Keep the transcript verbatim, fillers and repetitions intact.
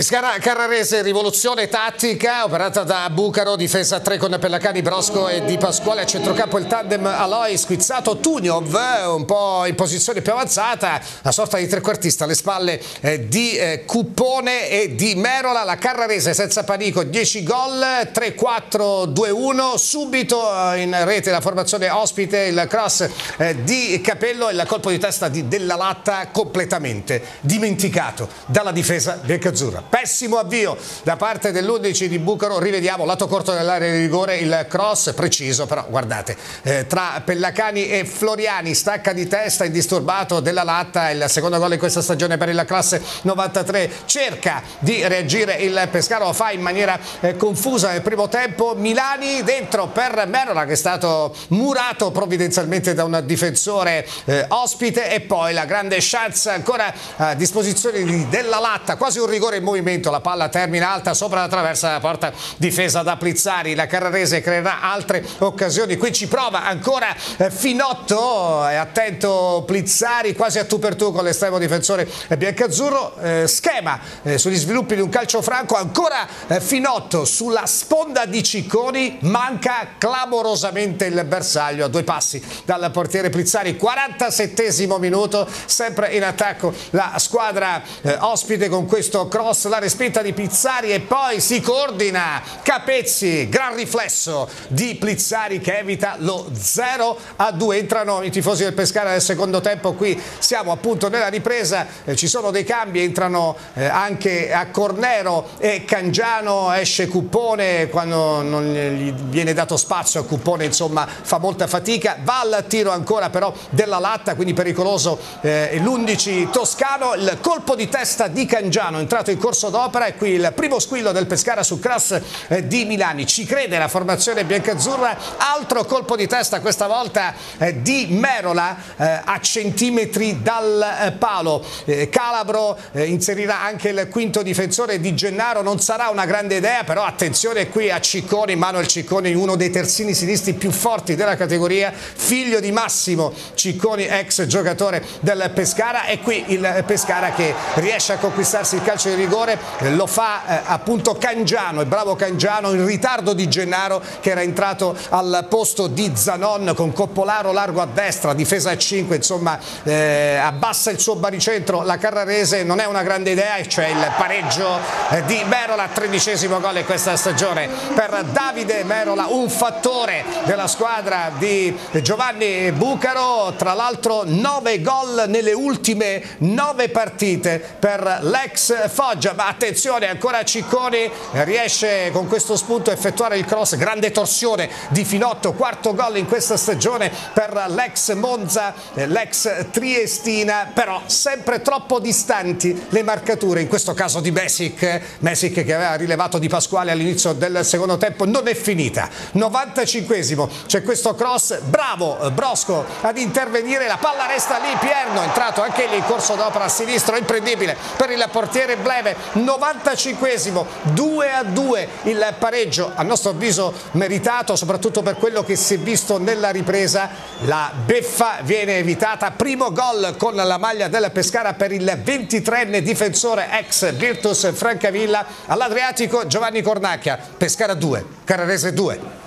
Pescara Carrarese, rivoluzione tattica operata da Bucaro, difesa a tre con Pellacani, Brosco e Di Pasquale, a centrocampo il tandem Aloi, Squizzato, Tuniov un po' in posizione più avanzata, una sorta di trequartista alle spalle eh, di eh, Cuppone e di Merola. La Carrarese senza panico, dieci gol, tre quattro due uno, subito in rete la formazione ospite, il cross eh, di Capello e il colpo di testa di Della Latta completamente dimenticato dalla difesa biancazzurra. Pessimo avvio da parte dell'undici di Bucaro, rivediamo lato corto dell'area di rigore, il cross preciso, però guardate, eh, tra Pellacani e Floriani, stacca di testa indisturbato Della Latta, il secondo gol in questa stagione per il classe novantatré. Cerca di reagire il Pescara, lo fa in maniera eh, confusa nel primo tempo. Milani dentro per Merola, che è stato murato provvidenzialmente da un difensore eh, ospite, e poi la grande chance ancora a disposizione di Della Latta, quasi un rigore in movimento, la palla termina alta sopra la traversa della porta difesa da Plizzari. La Carrarese creerà altre occasioni, qui ci prova ancora eh, Finotto, è attento Plizzari, quasi a tu per tu con l'estremo difensore biancazzurro, eh, schema eh, sugli sviluppi di un calcio franco, ancora eh, Finotto sulla sponda di Cicconi, manca clamorosamente il bersaglio a due passi dal portiere Plizzari. Quarantasettesimo minuto, sempre in attacco la squadra eh, ospite con questo cross, la respinta di Plizzari e poi si coordina Capezzi, gran riflesso di Plizzari che evita lo zero a due. Entrano i tifosi del Pescara nel secondo tempo, qui siamo appunto nella ripresa, eh, ci sono dei cambi, entrano eh, anche a Cornero e Cangiano, esce Cuppone quando non gli viene dato spazio a Cuppone, insomma fa molta fatica, va al tiro ancora però Della Latta, quindi pericoloso eh, l'undici toscano. Il colpo di testa di Cangiano entrato in corso d'opera, e qui il primo squillo del Pescara su cross eh, di Milani. Ci crede la formazione biancazzurra, altro colpo di testa questa volta eh, di Merola eh, a centimetri dal eh, palo. eh, Calabro eh, inserirà anche il quinto difensore di Gennaro, non sarà una grande idea, però attenzione qui a Cicconi, Manuel Cicconi, uno dei terzini sinistri più forti della categoria, figlio di Massimo Cicconi, ex giocatore del Pescara, e qui il Pescara che riesce a conquistarsi il calcio di rigore, lo fa eh, appunto Cangiano, il bravo Cangiano in ritardo di Gennaro che era entrato al posto di Zanon, con Coppolaro largo a destra, difesa a cinque, insomma eh, abbassa il suo baricentro la Carrarese, non è una grande idea, e cioè il pareggio eh, di Merola, tredicesimo gol in questa stagione per Davide Merola, un fattore della squadra di Giovanni Bucaro, tra l'altro nove gol nelle ultime nove partite per l'ex Foggia. Ma attenzione, ancora Cicconi riesce con questo spunto a effettuare il cross, grande torsione di Finotto, quarto gol in questa stagione per l'ex Monza, l'ex Triestina, però sempre troppo distanti le marcature, in questo caso di Mesic, Mesic che aveva rilevato Di Pasquale all'inizio del secondo tempo. Non è finita, novantacinquesimo, c'è questo cross, bravo Brosco ad intervenire, la palla resta lì, Pierno entrato anche lì in corso d'opera a sinistro, imprendibile per il portiere Bleve. Novantacinquesimo, due a due il pareggio, a nostro avviso meritato, soprattutto per quello che si è visto nella ripresa. La beffa viene evitata, primo gol con la maglia del Pescara per il ventitreenne difensore ex Virtus Francavilla. All'Adriatico Giovanni Cornacchia, Pescara due, Carrarese due.